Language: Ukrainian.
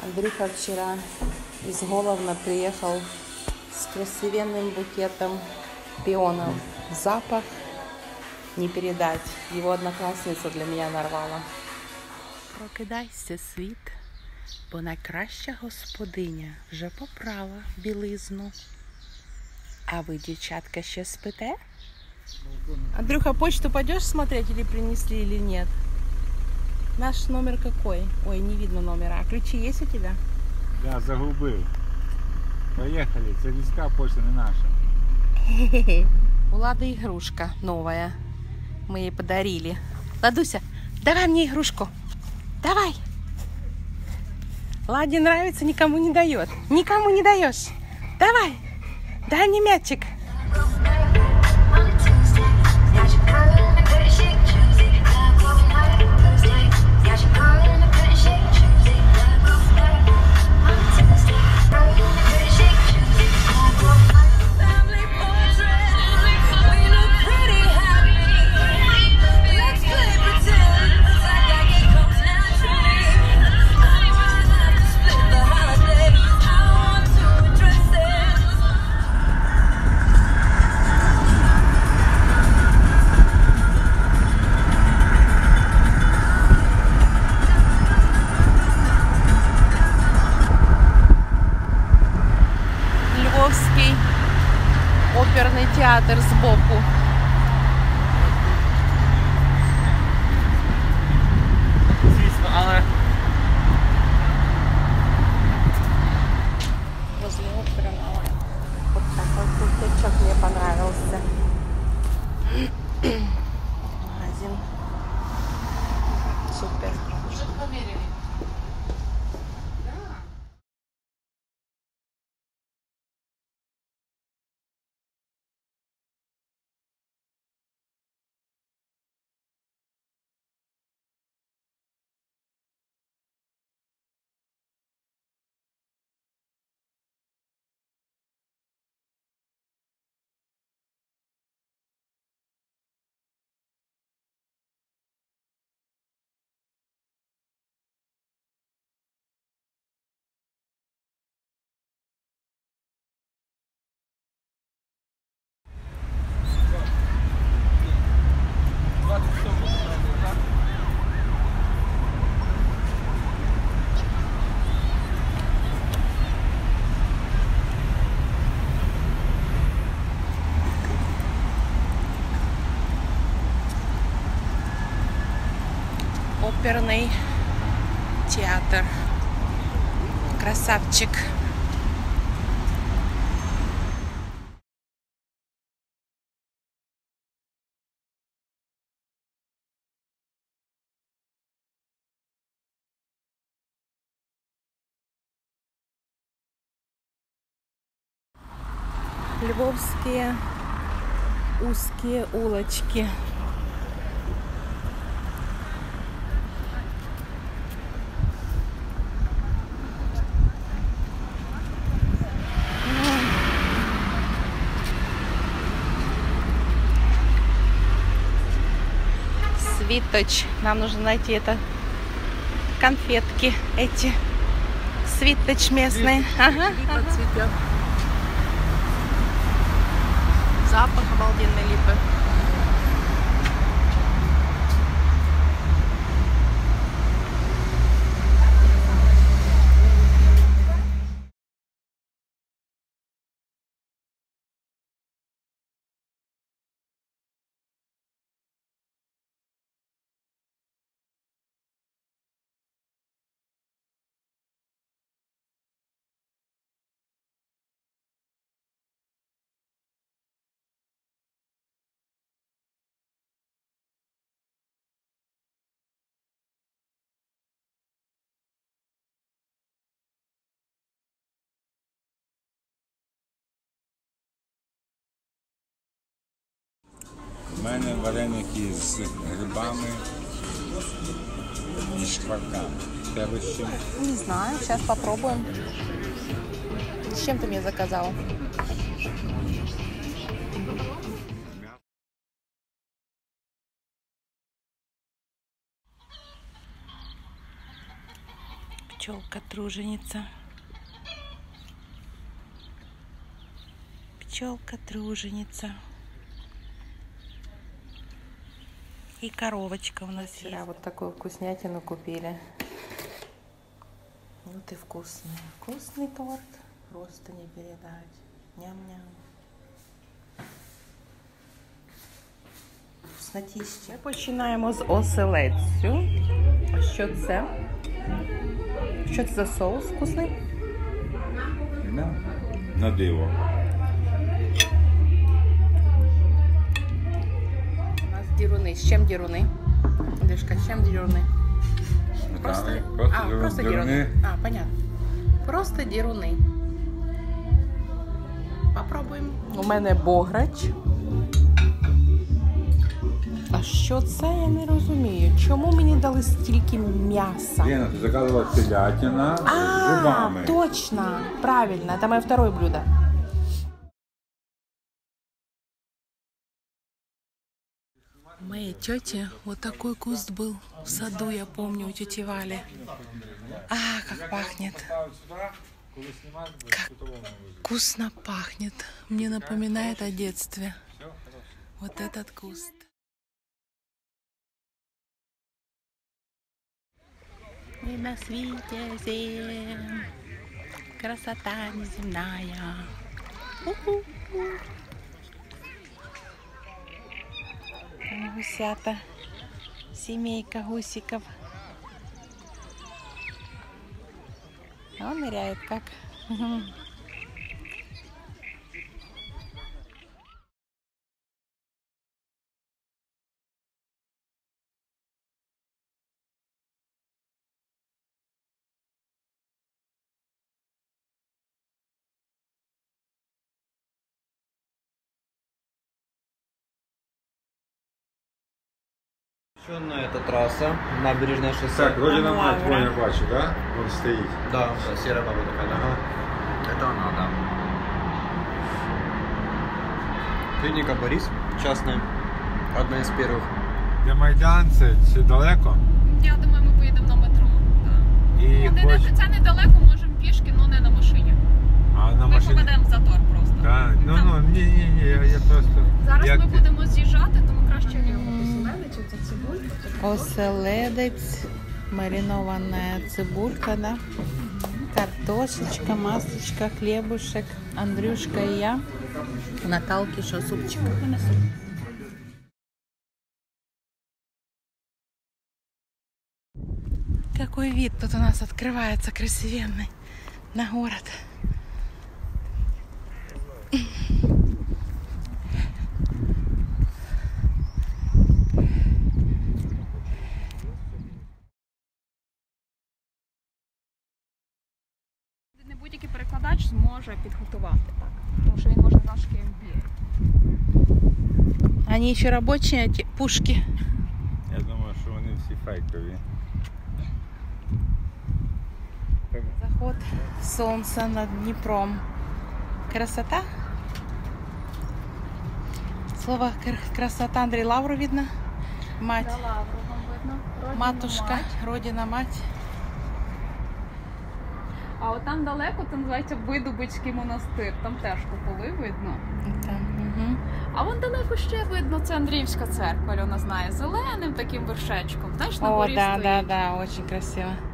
Андрюха вчера из Головна приехал с красивенным букетом пионов. Запах не передать. Его одноклассница для меня нарвала. Прокидайся, світ, бо найкраща господиня вже попрала білизну. А ви, дівчатка, ще спите? Андрюха, почту пойдешь смотреть, или принесли, или нет? Наш номер какой? Ой, не видно номера. А ключи есть у тебя? Да, загубил. Поехали, це війська почта не наша. У Лады игрушка новая. Мы ей подарили. Ладуся, давай мне игрушку. Давай. Ладе нравится, никому не дает. Никому не даешь. Давай. Дай мне мячик. Оперный театр сбоку. Возле оперного вот такой кусочек мне понравился. Магазин. Супер. Оперный театр. Красавчик. Львовские узкие улочки. Свиточ. Нам нужно найти это конфетки эти. Свиточ местные. Ага, ага. Запах обалденной липы. У мене вареники з грибами і шкварками. Тебе з чим? Не знаю, сейчас попробуем. С чем ты мне заказал? Пчелка-труженица. Пчелка-труженица. И коровочка у нас вчера есть. Вот такую вкуснятину купили. Вот и вкусный. Вкусный торт. Просто не передать. Ням-ням. Вкуснотища. Ми починаємо з оселедцю. А що це? Що це за соус вкусний? На диво. У нас діруни. З чим діруни? Дишка, з чим діруни? Просто діруни. А, понятно. Просто діруни. Попробуємо. У мене бограч. А що це, я не розумію. Чому мені дали стільки м'яса? Лена, ти заказувала телятина з грибами. Точно. Правильно. Это мое второе блюдо. У моей тети вот такой куст был в саду, я помню, у тети Вали. А, как пахнет. Как вкусно пахнет. Мне напоминает о детстве. Вот этот куст. И на свете всем красота неземная. Гусята, семейка гусиков. Он ныряет как. Это трасса, набережное шоссе. Так, родина мать твоя, бачу, да? Вон стоит. Да, серая баба такая, ага. Это она, да. Клиника Борис, частная, одна из первых. Де Майдан, це далеко? Я думаю, ми поїдемо на метро. І Це недалеко, можемо пішки, але не на машині. А на Ми машині? поведемо в затор просто. Так, ні, я просто... Зараз ми будемо з'їжджати, тому краще оселедець, це цибулька. Оселедець, маринованная цибулька, да? Картошечка, маслечко, хлебушек. Андрюшка и я. Наталки, что супчик. Какой вид тут у нас открывается красивенный на город. Не будь-який перекладач зможе підготувати, так. Тому що він може трошки MBA. Они еще рабочие, эти пушки. Я думаю, що вони всі фейкові. Заход солнца над Днепром. Красота? Слово красота Андрей Лавру видно. Мать. Да, Лавру вам видно. Матушка, родина мать. А от там далеко, це називається Видубицький монастир. Там теж куполи видно. Угу. А вон далеко ще видно, це Андріївська церква, Альона знає, зеленим таким вершечком. Знаєш, на О, горі да, стоїть. да, да, очень красиво.